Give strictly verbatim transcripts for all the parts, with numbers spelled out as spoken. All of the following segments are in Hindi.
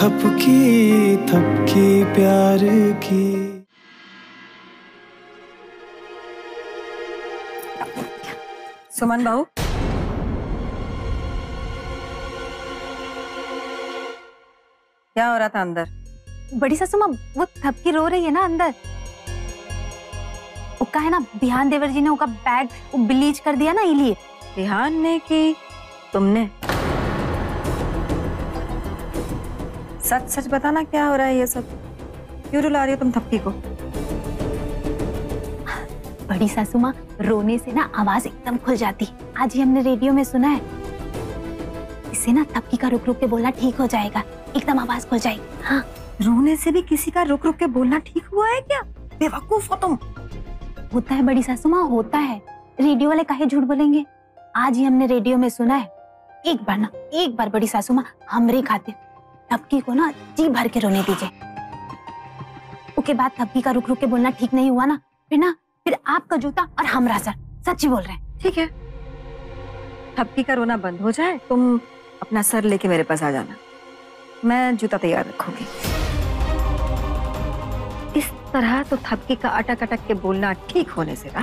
थपकी थपकी प्यार की। सुमन बहू, क्या हो रहा था अंदर? बड़ी सासू माँ, वो थपकी रो रही है ना अंदर। उसका है ना, बिहान देवर जी ने उसका बैग वो ब्लीच कर दिया ना, इलिए। बिहान ने की तुमने? सच सच बताना, क्या हो रहा है ये सब? क्यों रुला रही हो तुम थपकी को? बड़ी सासू माँ, रोने से ना आवाज एकदम खुल जाती। आज ही हमने रेडियो में सुना है, इससे ना थपकी का रुक रुक के बोलना ठीक हो जाएगा, एकदम आवाज खुल जाएगी। हाँ, रोने से भी किसी का रुक रुक के बोलना ठीक हुआ है क्या? बेवकूफ हो तुम। होता है बड़ी सासू माँ, होता है। रेडियो वाले काहे झूठ बोलेंगे? आज ही हमने रेडियो में सुना है। एक बार ना, एक बार बड़ी सासू माँ, हमरे खाते थपकी को ना जी भर के रोने दीजिए। उसके बाद थपकी का रुक रुक के बोलना ठीक नहीं हुआ ना, फिर ना फिर आपका जूता और हमरा सर। सच ही बोल रहे हैं। ठीक है, थपकी का रोना बंद हो जाए, तुम अपना सर लेके मेरे पास आ जाना, मैं जूता तैयार रखूंगी। इस तरह तो थपकी का अटक अटक के बोलना ठीक होने से रहा।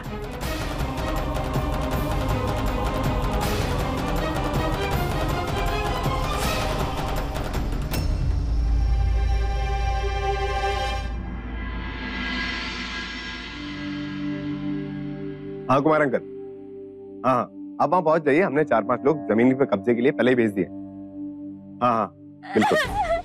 हाँ कुमार अंकल, हाँ हाँ आप वहाँ पहुंच जाइए। हमने चार पांच लोग जमीन पे कब्जे के लिए पहले ही भेज दिए। हाँ हाँ बिल्कुल।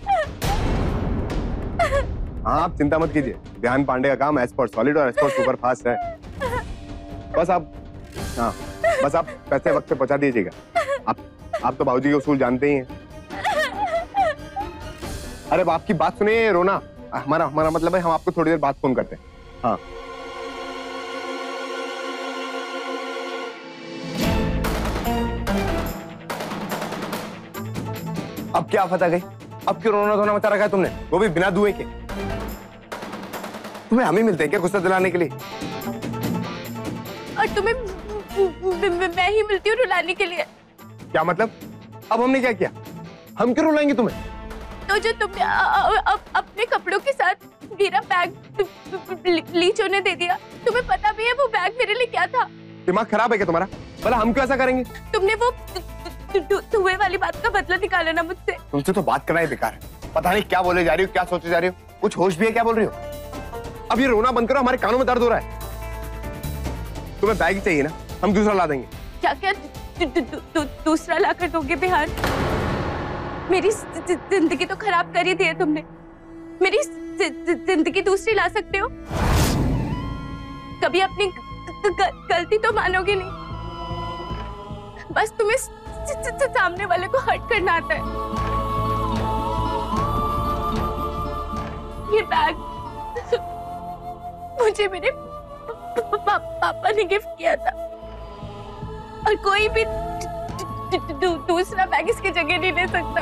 हाँ आप चिंता मत कीजिए, ध्यान पांडे का काम एस्पोर्ट सॉलिड और एस्पोर्ट सुपर फास्ट है। बस आप, हाँ बस आप पैसे वक्त पे पहुंचा दीजिएगा। आप आप तो बाबूजी के उसूल जानते ही हैं। अरे आपकी बात सुनिए रोना, हमारा हमारा मतलब है हम आपको थोड़ी देर बाद फोन करते हैं। हाँ अब क्या आफत आ गई? अब क्यों रोना धोना मचा रखा है तुमने, वो भी बिना दुए के? तुम्हें हम ही मिलते हैं क्या गुस्सा दिलाने के लिए? और तुम्हें मैं ही मिलती हूँ रुलाने के लिए। क्या मतलब? अब हमने क्या किया? हम क्यों रुलाएंगे तुम्हें? तो जो तुमने अ, अ, अ, अपने कपड़ों के साथ मेरा बैग लीच होने दे दिया, तुम्हें पता भी है वो बैग मेरे लिए क्या था? दिमाग खराब है क्या तुम्हारा? भला हम क्यों ऐसा करेंगे? तुमने वो धुएं वाली बात का बदला निकाला ना मुझसे। तुमसे तो बात करना ही बेकार है। पता नहीं क्या बोले जा रही हो, क्या सोचे जा रही हो, कुछ होश भी है क्या बोल रही हो? अब ये रोना बंद करो, हमारे कानों में दर्द हो रहा है। तुम्हें बैग चाहिए ना, हम दूसरा ला देंगे। क्या क्या दू, दू, दू, दूसरा ला कर दोगे बिहान? मेरी जिंदगी तो खराब कर ही दी है तुमने। मेरी जिंदगी दूसरी ला सकते हो? कभी अपनी गलती तो मानोगे नहीं, बस तुम्हें सामने वाले को हर्ट करना आता है। ये बैग मुझे मेरे पा, पापा ने गिफ्ट किया था और कोई भी दू, दूसरा बैग इसकी जगह नहीं ले सकता।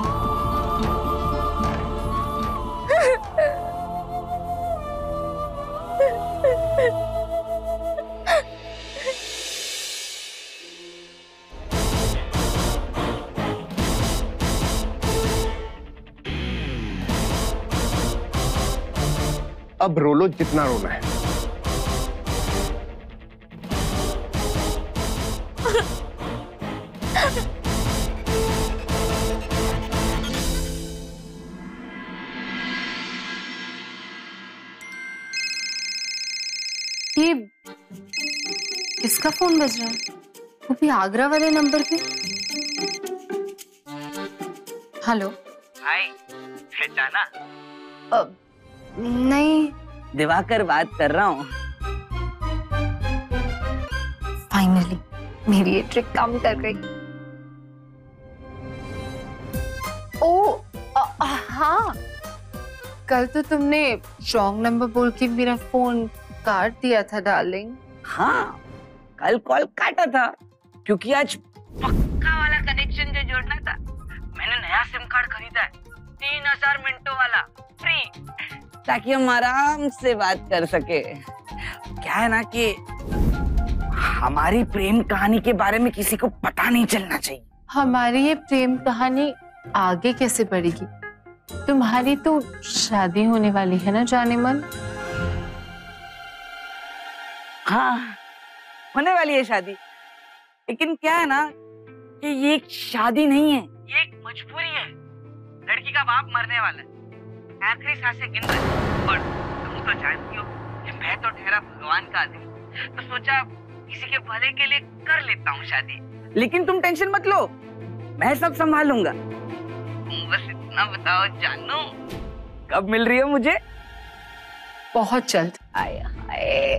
अब रो लो जितना रोना है। ये किसका फोन बज रहा है? वो भी आगरा वाले नंबर पे। हेलो। हाय, पहचाना? अब नहीं। दिवाकर बात कर रहा हूँ। फाइनली मेरी ये ट्रिक काम कर गई। ओ आ, आ, हाँ, कल तो तुमने रॉन्ग नंबर बोल के मेरा फोन काट दिया था डार्लिंग। हाँ, कल कॉल काटा था क्योंकि आज पक्का वाला कनेक्शन जो जोड़ना था, मैंने नया सिम कार्ड खरीदा है, तीन हजार मिनटों वाला फ्री, ताकि हम आराम से बात कर सके। क्या है ना कि हमारी प्रेम कहानी के बारे में किसी को पता नहीं चलना चाहिए। हमारी ये प्रेम कहानी आगे कैसे बढ़ेगी? तुम्हारी तो शादी होने वाली है ना जाने मन? हाँ, होने वाली है शादी, लेकिन क्या है ना कि ये एक शादी नहीं है, ये एक मजबूरी है। लड़की का बाप मरने वाला है, आखिरी सांसें गिन रहा है, और तुम तो जानती हो कि मैं तो ठहरा भगवान का आदमी, तो सोचा किसी के भले के लिए कर लेता हूँ शादी। लेकिन तुम टेंशन मत लो, मैं सब संभालूंगा। तुम बस इतना बताओ जानू, कब मिल रही हो मुझे? बहुत जल्द। आए हाय।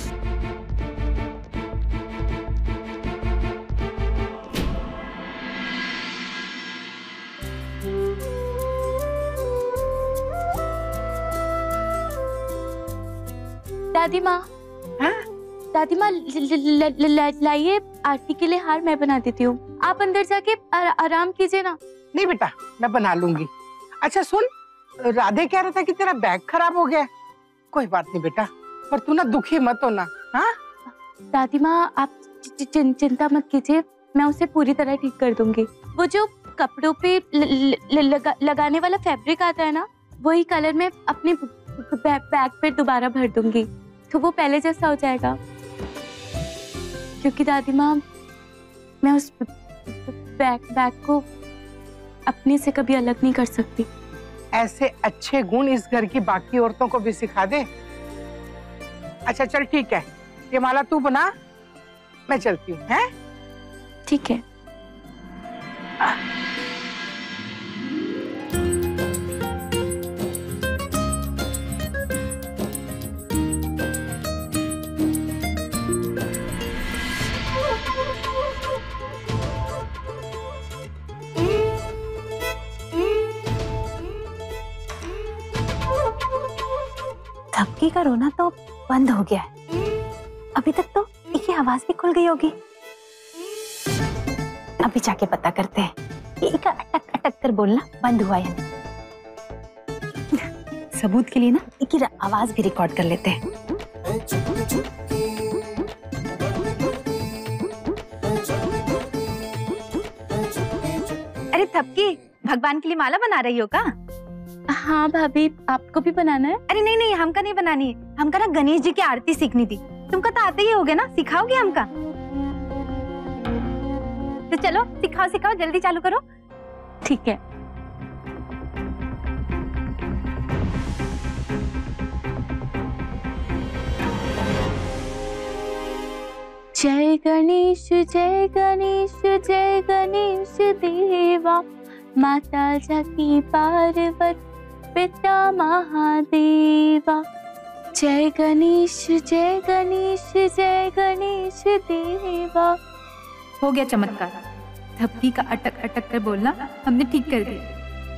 दादी माँ, दादी माँ लाइए आरती के लिए हार मैं बना देती हूँ, आप अंदर जाके आ, आराम कीजिए ना। नहीं बेटा, मैं बना लूंगी। अच्छा सुन, राधे कह रहा था कि तेरा बैग खराब हो गया है। कोई बात नहीं बेटा, पर तू ना दुखी मत होना। हाँ दादी माँ, आप चिंता मत कीजिए, मैं उसे पूरी तरह ठीक कर दूंगी। वो जो कपड़ों पे ल, ल, ल, लगा, लगाने वाला फैब्रिक आता है ना, वही कलर मैं अपने बैग पे दोबारा भर दूंगी, तो वो पहले जैसा हो जाएगा। क्योंकि दादी माँ, मैं उस बैग बैग को अपने से कभी अलग नहीं कर सकती। ऐसे अच्छे गुण इस घर की बाकी औरतों को भी सिखा दे। अच्छा चल ठीक है, ये माला तू बना, मैं चलती हूँ। हैं? ठीक है। धमकी का रोना तो बंद हो गया है। अभी तक तो इसकी आवाज भी खुल गई होगी। अभी जाके पता करते हैं कि इसका अटक अटक कर बोलना बंद हुआ है। सबूत के लिए ना इसकी आवाज भी रिकॉर्ड कर लेते हैं। अरे थपकी, भगवान के लिए माला बना रही हो का? हाँ भाभी, आपको भी बनाना है? अरे नहीं नहीं, हमका नहीं बनानी है, हमका ना गणेश जी की आरती सीखनी थी। तुमका तो आते ही होगे ना, सिखाओगे हमका? तो चलो सिखाओ सिखाओ, जल्दी चालू करो। ठीक है। जय गणेश जय गणेश जय गणेश देवा, माता जाकी पार्वती पिता महादेवा। जय गणेश जय गणेश जय गणेश देवा। हो गया चमत्कार, धपकी का अटक अटक कर बोलना हमने ठीक कर दिया।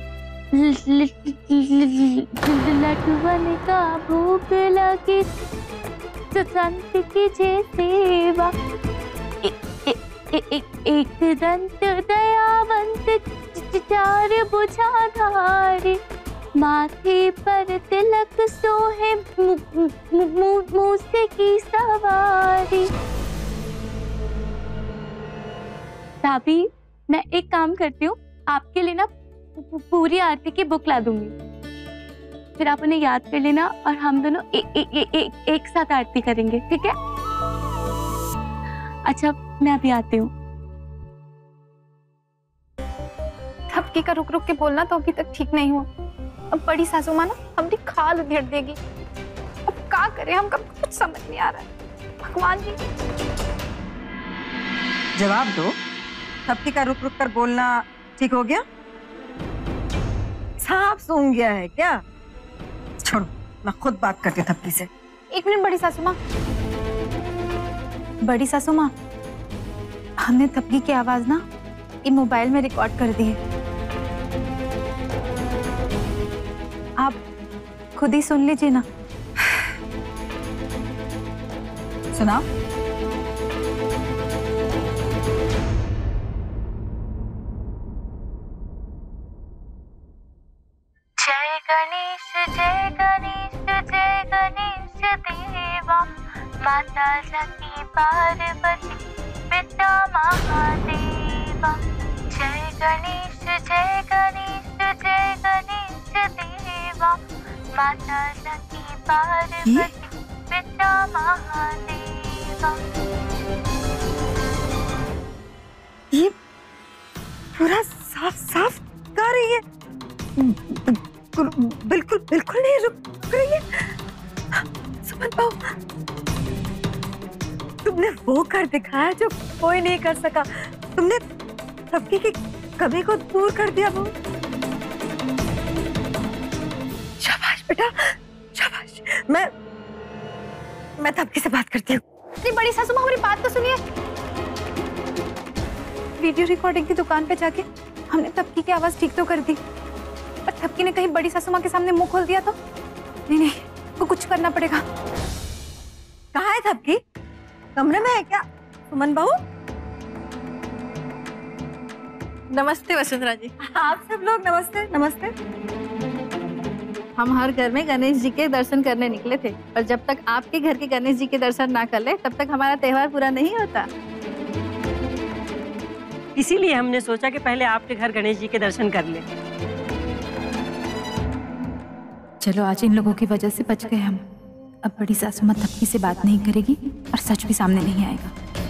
लड्डुअन का भूख लगी, संत की जय सेवा। एक दंत दयावंत चार भुजाधारी, माथे पर तिलक सोहे मूसे की सवारी। भाभी, मैं एक काम करती हूँ, आपके लिए ना पूरी आरती की बुक ला दूंगी, फिर आप उन्हें याद कर लेना और हम दोनों ए, ए, ए, ए, एक साथ आरती करेंगे, ठीक है? अच्छा, मैं अभी आती हूँ। थपकी का रुक रुक के बोलना तो अभी तक ठीक नहीं हुआ। अब बड़ी सासू माँ ना हमारी खाल उधेड़ देगी। अब क्या करें, हमका कुछ समझ नहीं आ रहा है। भगवान जी जवाब दो, थपकी का रुक रुक कर बोलना ठीक हो गया? सांप सूंघ गया है क्या? छोड़ो, मैं खुद बात करती हूँ थपकी से। एक मिनट बड़ी सासू माँ। बड़ी सासू माँ, हमने थपकी की आवाज ना इन मोबाइल में रिकॉर्ड कर दी है, आप खुद ही सुन लीजिए ना। सुना? जय गणेश जय गणेश जय गणेश देवा, माता जाकी पार्वती पिता महादेवा। जय गणेश जय गणेश जय गणेश माता लकी पार्वती पिता महादेवा। ये पूरा साफ साफ गा रही है। बिल्कुल बिल्कुल बिल्कुल नहीं रुक रही है। सुमन बहू, तुमने वो कर दिखाया जो कोई नहीं कर सका। तुमने सबकी की कमी को दूर कर दिया। वो शाबाश बेटा, शाबाश। मैं मैं थपकी से बात करती हूँ। नहीं बड़ी सासू माँ, हमारी बात तो सुनिए। वीडियो रिकॉर्डिंग की दुकान पे जाके हमने थपकी की आवाज ठीक तो कर दी, पर थपकी ने कहीं बड़ी सासू माँ के सामने मुंह खोल दिया तो नहीं नहीं, वो कुछ करना पड़ेगा। कहाँ है थपकी? कमरे में है क्या? सुमन बहू, नमस्ते वसुंधरा जी। आप सब लोग नमस्ते नमस्ते। हम हर घर में गणेश जी के दर्शन करने निकले थे, पर जब तक आपके घर के गणेश जी के दर्शन ना कर ले तब तक हमारा त्योहार पूरा नहीं होता। इसीलिए हमने सोचा कि पहले आपके घर गणेश जी के दर्शन कर ले। चलो आज इन लोगों की वजह से बच गए हम। अब बड़ी सासू माँ थपकी से बात नहीं करेगी और सच भी सामने नहीं आएगा।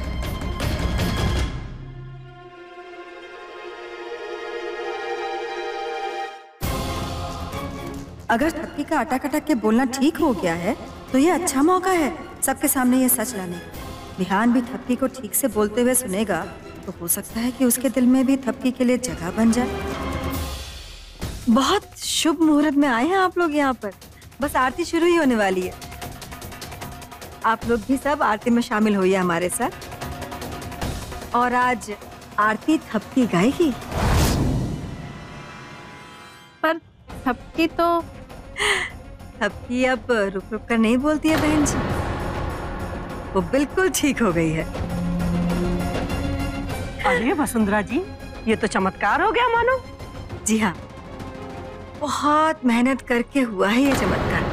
अगर थपकी का अटक अटक के बोलना ठीक हो गया है तो ये अच्छा मौका है सबके सामने ये सच लाने का। विहान भी थपकी को ठीक से बोलते हुए सुनेगा तो हो सकता है कि उसके दिल में भी थपकी के लिए जगह बन जाए। बहुत शुभ मुहूर्त में आए हैं आप लोग यहाँ पर। बस आरती शुरू ही होने वाली है। आप लोग भी सब आरती में शामिल होइए हमारे साथ। और आज आरती थपकी गाएगी। पर थपकी तो थपकी अब रुक रुक कर नहीं बोलती है बहन जी, वो बिल्कुल ठीक हो गई है। अरे वसुंधरा जी, ये तो चमत्कार हो गया मानो। जी हाँ, बहुत मेहनत करके हुआ है ये चमत्कार।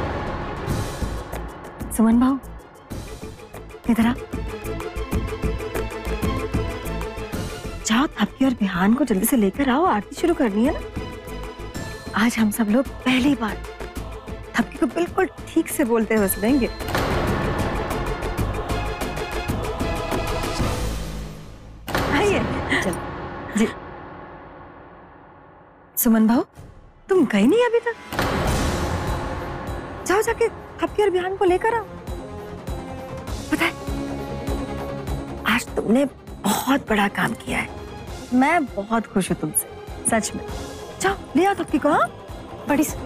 सुमन बहू, इधर आ। जाओ थपकी और बिहान को जल्दी से लेकर आओ, आरती शुरू करनी है ना। आज हम सब लोग पहली बार थपकी को बिल्कुल ठीक से बोलते हुए सुनेंगे। आइए चलो जी। सुमन भाऊ, तुम गई नहीं अभी तक? जाओ जाके थपकी और बिहान को लेकर आओ। पता है, आज तुमने बहुत बड़ा काम किया है। मैं बहुत खुश हूँ तुमसे, सच में। जाओ ले आओ थपकी को। हाँ बड़ी स...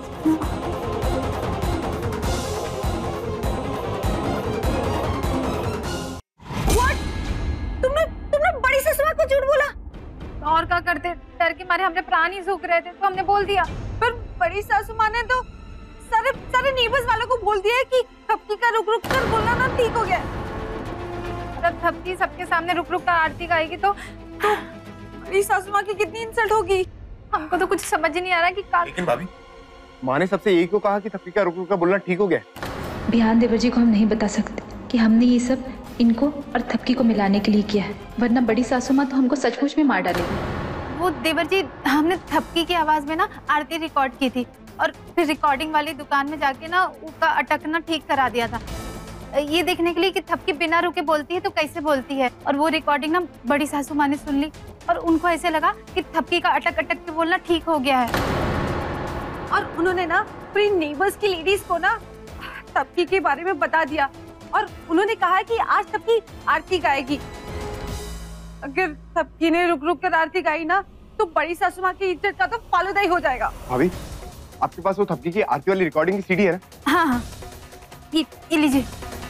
तुमने तुमने बड़ी सासू माँ को झूठ बोला? और क्या करते, डर के मारे हमने प्राण ही सूख रहे थे तो हमने बोल दिया। पर बड़ी सासू माँ ने तो सारे सारे नीबस वालों को बोल दिया कि थपकी का रुक रुक कर बोलना ना ठीक हो गया। अगर थपकी सबके सामने रुक रुक कर आरती गाएगी तो तो बड़ी सासू माँ की कितनी इंसल्ट होगी। हमको तो कुछ समझ ही नहीं आ रहा कि का... लेकिन भाभी, माँ ने सबसे यही क्यों कहा कि थपकी का रुक रुक कर बोलना ठीक हो गया? बिहान देवर जी को हम नहीं बता सकते कि हमने ये सब इनको और थपकी को मिलाने के लिए किया है, वरना बड़ी सासू माँ तो हमको सचमुच में मार डालेगी। वो देवर जी, हमने थपकी की आवाज में ना आरती रिकॉर्ड की थी और फिर रिकॉर्डिंग वाली दुकान में जाके ना उसका अटकना ठीक करा दिया था, ये देखने के लिए कि थपकी बिना रुके बोलती है तो कैसे बोलती है। और वो रिकॉर्डिंग ना बड़ी सासू माँ ने सुन ली और उनको ऐसे लगा कि थपकी का अटक अटक के बोलना ठीक हो गया है। और उन्होंने ना पूरी नेबर्स की लेडीज को ना थपकी के बारे में बता दिया और उन्होंने कहा कि आज थपकी आरती गाएगी। अगर थपकी ने रुक रुक कर आरती गाई ना तो बड़ी सासू माँ की इज्जत का तो फालूदाई हो जाएगा। भाभी, आपके पास वो थपकी की आरती वाली रिकॉर्डिंग की सीडी है ना? हाँ हाँ, ये, ये लीजिए।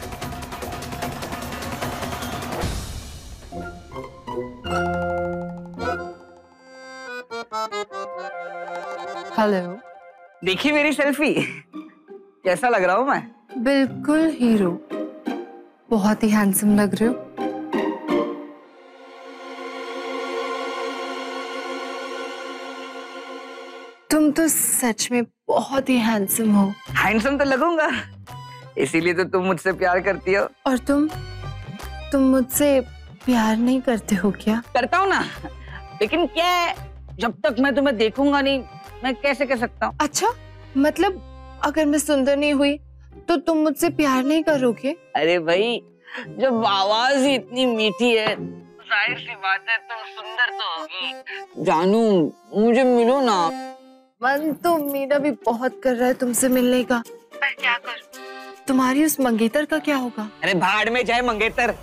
हेलो, देखी मेरी सेल्फी? कैसा लग रहा हूँ मैं? बिल्कुल हीरो, बहुत ही हैंडसम लग रहे हो। तुम तो सच में बहुत ही हैंडसम हो। हैंडसम तो लगूंगा, इसीलिए तो तुम मुझसे प्यार करती हो। और तुम तुम मुझसे प्यार नहीं करते हो क्या? करता हूँ ना, लेकिन क्या है, जब तक मैं तुम्हें देखूंगा नहीं मैं कैसे कह सकता हूँ? अच्छा, मतलब अगर मैं सुंदर नहीं हुई तो तुम मुझसे प्यार नहीं करोगे? अरे भाई, जब आवाज ही इतनी मीठी है, जाहिर सी बात है तुम सुंदर तो होगी। जानू, मुझे मिलो ना। मन तो मेरा भी बहुत कर रहा है तुमसे मिलने का, पर क्या करूं? तुम्हारी उस मंगेतर का क्या होगा? अरे भाड़ में जाए मंगेतर।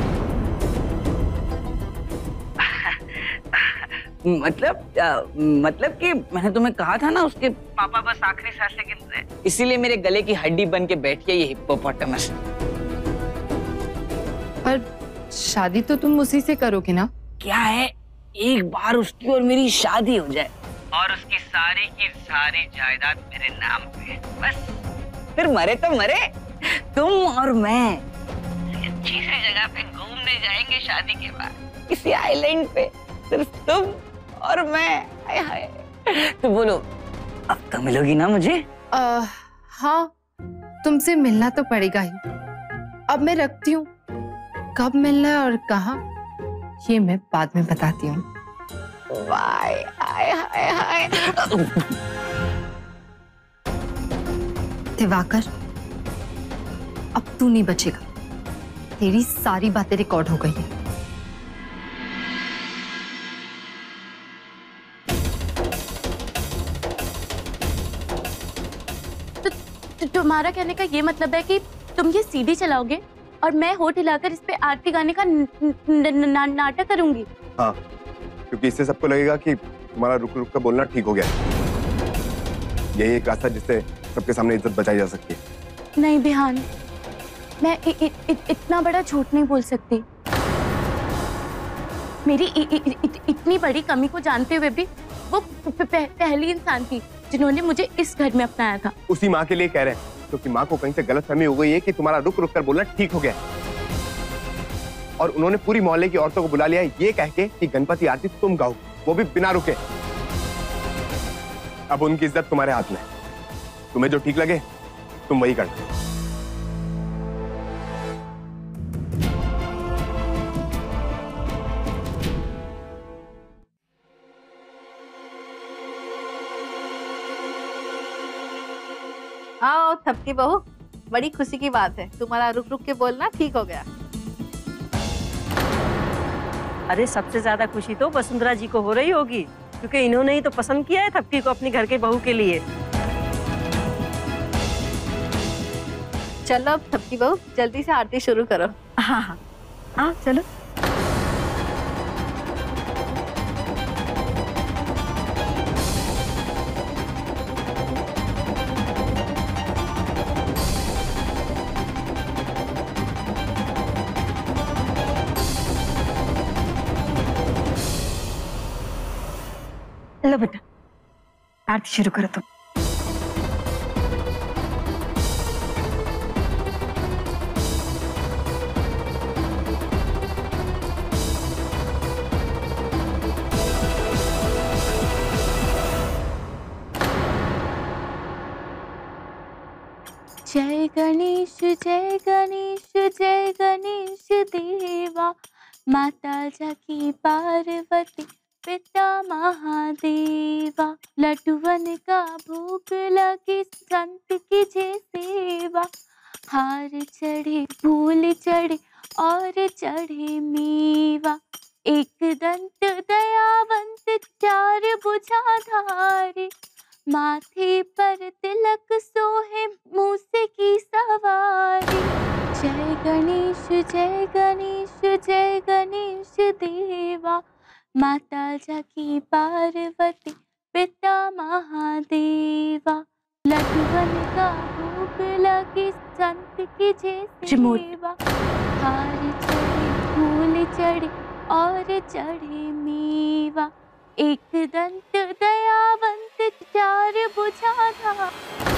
मतलब आ, मतलब कि मैंने तुम्हें कहा था ना, उसके पापा बस आखिरी सांसें गिन रहे हैं, इसीलिए मेरे गले की हड्डी बन के बैठ गई ये हिप्पोपोटामस। पर शादी तो तुम उसी से करोगे ना? क्या है, एक बार उसकी और मेरी शादी हो जाए और उसकी सारी की सारी जायदाद मेरे नाम पे, बस फिर मरे तो मरे, तुम और मैं अच्छी सी जगह पे घूमने जाएंगे शादी के बाद, किसी आइलैंड पे, सिर्फ तुम और मैं। हाय हाय। तो बोलो, अब तो मिलोगी ना मुझे? आ, हाँ, तुमसे मिलना तो पड़ेगा ही। अब मैं रखती हूँ, कब मिलना है और कहाँ ये मैं बाद में बताती हूँ। बाय। हाय हाय हाय। दिवाकर, अब तू नहीं बचेगा, तेरी सारी बातें रिकॉर्ड हो गई है। तो तुम्हारा कहने का ये मतलब है कि तुम ये सीडी चलाओगे और मैं होठ हिलाकर इस पे आरती गाने का न, न, न, न, नाटक करूंगी? हाँ, क्योंकि इससे सबको लगेगा कि तुम्हारा रुक रुक कर बोलना ठीक हो गया। यही एक रास्ता जिससे सबके सामने इज्जत बचाई जा सकती है। नहीं बिहान, मैं इ, इ, इ, इतना बड़ा झूठ नहीं बोल सकती। मेरी इ, इ, इ, इ, इतनी बड़ी कमी को जानते हुए भी वो प, प, पहली इंसान थी जिन्होंने मुझे इस घर में अपनाया था। उसी माँ के लिए कह रहे हैं, क्योंकि माँ को कहीं से गलतफहमी हो गई है कि तुम्हारा रुक रुक कर बोलना ठीक हो गया है। और उन्होंने पूरी मोहल्ले की औरतों को बुला लिया ये कह के कि गणपति आरती तुम गाओ, वो भी बिना रुके। अब उनकी इज्जत तुम्हारे हाथ में है, तुम्हें जो ठीक लगे तुम वही करना। आओ थपकी बहू, बड़ी खुशी की बात है, तुम्हारा रुक रुक के बोलना ठीक हो गया। अरे सबसे ज्यादा खुशी तो वसुंधरा जी को हो रही होगी, क्योंकि इन्होंने ही तो पसंद किया है थपकी को अपने घर के बहू के लिए। चलो अब थपकी बहू जल्दी से आरती शुरू करो। हाँ हाँ हाँ चलो। लो बेटा, आरती शुरू करो तुम। जय गणेश जय गणेश जय गणेश देवा, माता जाकी पार्वती पिता महादेवा, लड्डूवन का भोग लगे संत की जय सेवा, हार चढ़े फूल चढ़े और चढ़े मेवा, एक दंत दयावंत चार भुजाधारे, माथे पर तिलक सोहे मूसे की सवारी। जय गणेश जय गणेश जय गणेश देवा, माता जाकी पार्वती पिता महादेवा, लड्डूवन का भोग लगे संत की जय सेवा, हार चढ़े फूल चढ़े और चढ़े मेवा, एक दंत दयावंत चार भुजाधारे।